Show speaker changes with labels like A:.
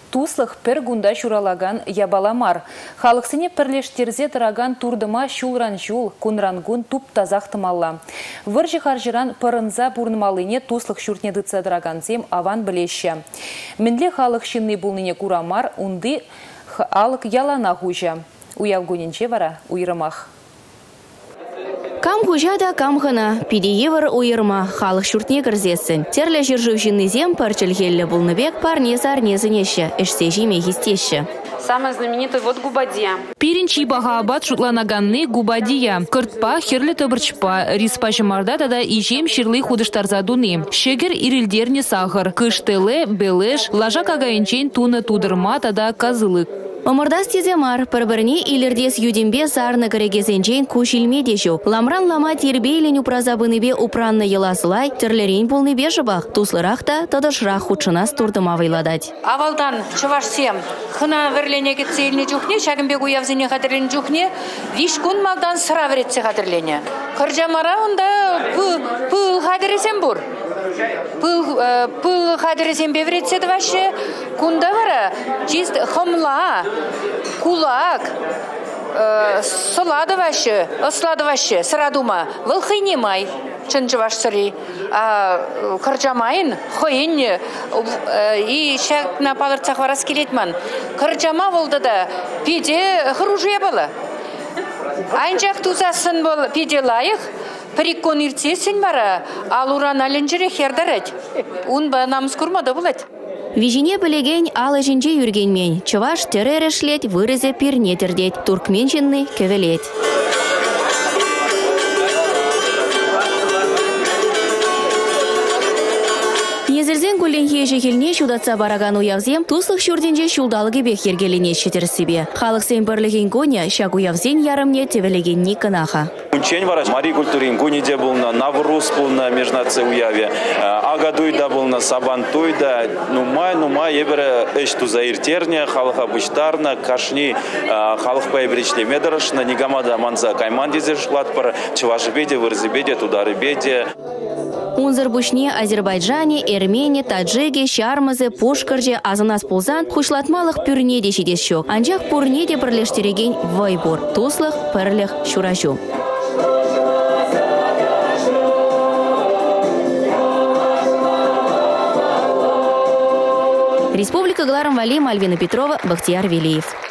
A: туслых пір гунда шуралаган ябаламар. Халықсыне пірлештерзе тұраган турдыма шулран жул, кунрангун туп тазақтымалла. Выржы харжыран пырынза бурнымалыне туслых шуртнедыца дыраганзем аван білеші. Мінле халық шинны булныне курамар, унды алық ялана хужа. Уявгуненче вара уйрымах.
B: Кам хужада кам хына, пидеевар уйырма, халық шуртне кірзесін. Терлі жыржывжынны зем парчылхелі бұлныбек парнезар-незінеші, ішсе жеме хистеші.
C: Самый знаменитый вот Губадия.
A: Пиринчи багабат шутланаганны Губадия. Кыртпа херлі töбірчпа, риспа жымарда тада ижем ширлы худыштарзадуны. Шегер ирилдерне сахар, кыштеле, белеш, лажа кагайынчен туны тудырма тада казылык.
B: Омырдас теземар, пір-біріне илердес юдембе сарны кірегезенчен көшілме деші. Ламран лама тербейлен упразабыныбе упранны еласылай, тірлерен болныбе жыбақ, туслырақта тадышырақ худшынас турдыма вайладать.
C: Авалдан чывашсем, хына верлене кетсейліне жүхне, шагымбек уявзене қадірлен жүхне, вишкун малдан сыра веретсе қадірлене. Кыржамара онда пыл қадіресем бұр. Пыл қадіресем беверетсе дывашы, кунда вара, чист хымла, кулак, сладывашы, осладывашы, сырадума, вылхайнемай, чынчываш сыры, кыржамайын, хойын, и шак на палырцах варас келетман. Кыржама болды да, пиде хыружуя было. Айнчақ тузасын бол пиде лайық, Прикон иртесен бара, алуран алынжыре хердарать. Он ба намыз курмада булать.
B: Вижине білеген алы жинже юргенмен, чываш теререшлет, вырызе пирне тердеть, туркменчинны кевелеть. Езерзен гулленхе жекелне шудатса бараган уявзем, туслых шурденже шулдалығы бек ергелене шетер себе. Халық сен бірлеген гоня, шак уявзен ярымне тевелеген никанаха.
D: Учень вараш, Мари культурин гуниде был на Навруз был на межнаце уяве, Агадуйда был на Сабантуйда, нумай, ебере эшту заиртерне, халыха быштарна, кашни, халых поебречле медорашна, нигамада манза кайман дезершлатпар, чевашбеде, вырзебеде, тударыбеде.
B: Унзыр бушне Азербайджане, Эрмения, Таджиге, Шармазы, Пушкарже, Азанас Пулзан, хушлатмалық пюрне дешедес шок. Анжақ пурне де бірлештереген вайбор, туслых пірліх шурашу. Республика Гларам Вали, Мальвина Петрова, Бахтияр Велиев.